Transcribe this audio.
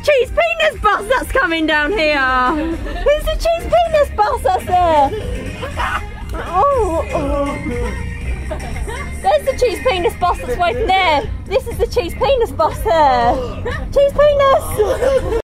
cheese penis bus that's coming down here? Who's the cheese penis bus that's there? Oh. There's the cheese penis bus that's waiting there. This is the cheese penis bus there. Cheese penis!